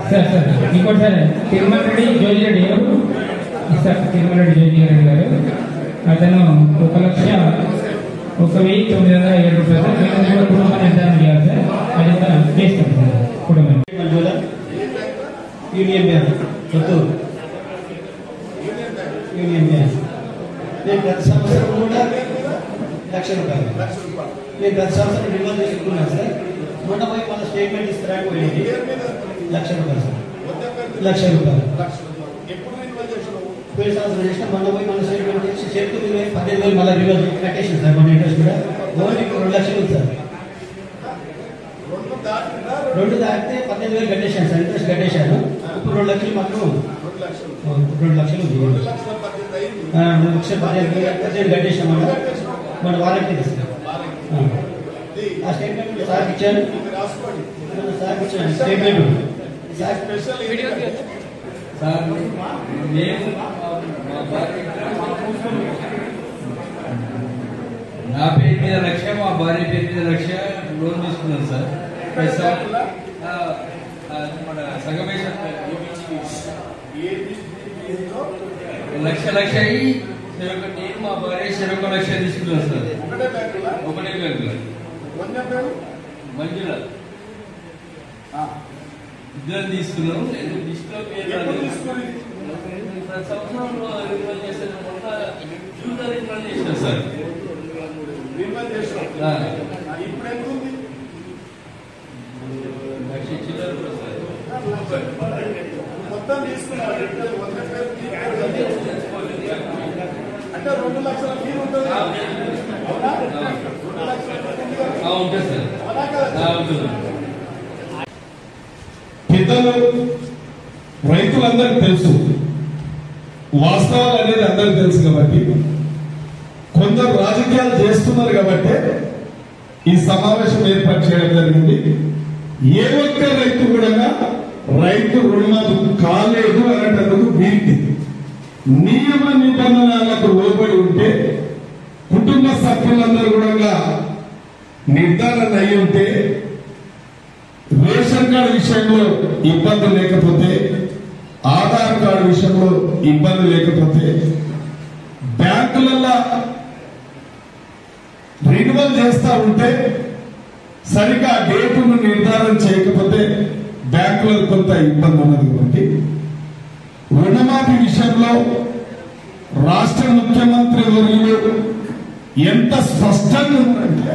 Sir ఇంకోటి sir Tirumala Reddy Joji Reddy ఎవరు sir? Tirumala Reddy Joji Reddy గారు అతను 1,01,907 రూపాయలు సార్. మేము కూడా కుటుంబాన్ని నిర్ధారణ చేయాలి సార్. అది చేస్తాం సార్. కుటుంబం union bank Kothuru union bank నేను ప్రతి సంవత్సరం కూడా ₹1,00,000 నేను ప్రతి సంవత్సరం రిమాండ్ చేసుకున్నాను సార్. మొన్న పోయి మన స్టేట్మెంట్ ఇస్తారా పోయింది ₹1,00,000 సార్. ₹1,00,000 పోయిన సంవత్సరం చేసిన మొన్న పోయి మన స్టేట్మెంట్ చేసి చెప్తూ 15,000 మళ్ళీ రివర్స్ కట్టేసింది సార్. మన ఇంట్రెస్ట్ కూడా ఓన్లీ ₹2,00,000 సార్. 2 దాటితే 15,000 కట్టేశాను సార్. ఇంట్రెస్ట్ కట్టేశాను. ఇప్పుడు 2,00,000 మాత్రం 2,00,000 ఉంది. 2,15,000 కట్టేశాను మన వారంటీ సార్. ఆ స్టేట్మెంట్ సార్ ఇచ్చాను. సార్ ఇచ్చాను స్టేట్మెంట్ సార్. నేను నా పేరు మీద 1,00,000, మా భార్య పేరు మీద 1,00,000 లోన్ తీసుకున్నాను సార్. మన సంగమేశ్వర 1,00,000 అయ్యి నేను మా భార్య 1,00,000 తీసుకున్నాను సార్. ఒకటే బ్యాంకులో మంజుల ఇద్దరు తీసుకున్నాను. లిస్టులో పేరు ప్రతి సంవత్సరంలో రిన్యూవల్ చేస్తాను. మొన్న జూన్లో రిన్యూవల్ చేసిన సార్. మొత్తం తీసుకున్నారు అంటే 2,00,000 ఫీజు ఉంటుంది. ఉంటుంది సార్. పెద్దలు రైతులందరికీ తెలుసు, వాస్తవాలు అనేది అందరికి తెలుసు కాబట్టి కొందరు రాజకీయాలు చేస్తున్నారు కాబట్టి ఈ సమావేశం ఏర్పాటు చేయడం జరిగింది. ఏ ఒక్క రైతు కూడా రైతు రుణమాఫీ కాలేదు అనేటందుకు వీరికి నియమ నిబంధనలకు లోబడి ఉంటే కుటుంబ సభ్యులందరూ కూడా నిర్ధారణ అయి ఉంటే రేషన్ కార్డు విషయంలో ఇబ్బంది లేకపోతే, ఆధార్ కార్డు విషయంలో ఇబ్బంది లేకపోతే, బ్యాంకులలో రిన్యూవల్ చేస్తా ఉంటే సరిగా డేటును నిర్ధారణ చేయకపోతే బ్యాంకులకు కొంత ఇబ్బంది ఉన్నది కాబట్టి రుణమాఫీ విషయంలో రాష్ట్ర ముఖ్యమంత్రి వర్యులు ఎంత స్పష్టంగా ఉందంటే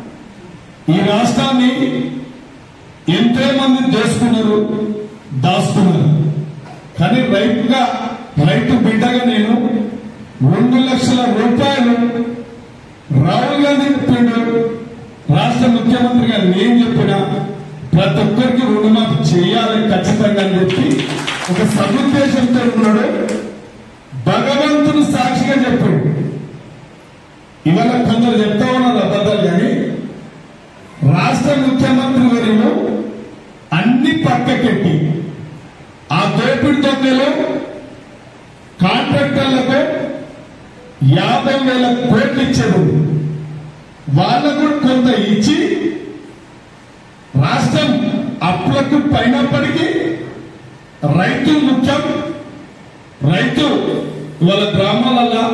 ఈ రాష్ట్రాన్ని ఎంతో మంది దోసుకున్నారు, దాచుకున్నారు. కానీ రైతు బిడ్డగా నేను 2,00,000 రాహుల్ గాంధీ చెప్పిండు, రాష్ట్ర ముఖ్యమంత్రి గారు నేను చెప్పినా ప్రతి ఒక్కరికి రుణమాఫీ చేయాలి ఖచ్చితంగా అని చెప్పి ఒక సదుద్దేశంతో ఉన్నాడు. భగవంతుడు సాక్షిగా చెప్పాడు. ఇవాళ కొందరు చెప్తా ఉన్నారు అబద్ధాలు, కానీ రాష్ట్ర ముఖ్యమంత్రి వర్యులు అన్ని పక్కకెట్టి ఆ దోపిడి దొంగలు కాంట్రాక్టర్లకు 50,000 కోట్లు ఇచ్చేది వాళ్ళకు కొంత ఇచ్చి రాష్ట్రం అప్పులకు పైనప్పటికీ రైతు ముఖ్యం. రైతు వాళ్ళ గ్రామాలలో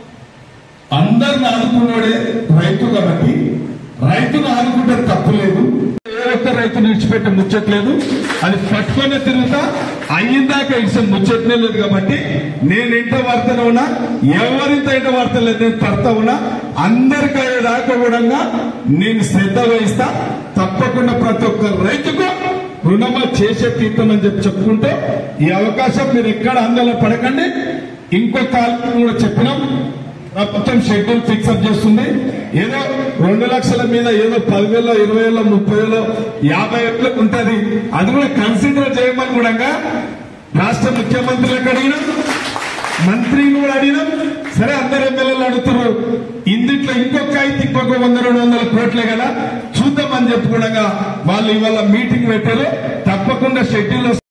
అందరిని ఆదుకున్నాడే రైతు కాబట్టి రైతును ఆదుకుంటే తప్పు లేదు. ఏ ఒక్క రైతును విడిచిపెట్టే ముచ్చట్లేదు. అది పట్టుకునే తిరుగుతా అయ్యిందాక ఇడిసిన ముచ్చట్నే లేదు కాబట్టి నేను ఇంట వార్తనే ఉన్నా, ఎవరింత ఇంట వార్తలేదు, నేను పడతా ఉన్నా. అందరికీ అయ్యేదాకా కూడా నేను శ్రద్ధ వహిస్తా. తప్పకుండా ప్రతి ఒక్క రైతుకు రుణమా చేసే తీర్థమని చెప్పుకుంటూ ఈ అవకాశం మీరు ఎక్కడ ఆందోళన పడకండి. ఇంకో కాలం కూడా చెప్పినాం, ప్రభుత్వం షెడ్యూల్ ఫిక్సప్ చేస్తుంది. ఏదో 2,00,000 మీద ఏదో 10,000, 20,000, 30,000, 50,000 ఉంటుంది. అది కూడా కన్సిడర్ చేయమని కూడా రాష్ట్ర ముఖ్యమంత్రులకు అడిగినాం, మంత్రిని కూడా అడిగినాం. సరే అందరు ఎమ్మెల్యేలు అడుగుతున్నారు, ఇందుట్లో ఇంకొక 100-200 కోట్లే కదా చూద్దామని చెప్పుకోవడంగా వాళ్ళు ఇవాళ మీటింగ్ పెట్టారు. తప్పకుండా షెడ్యూల్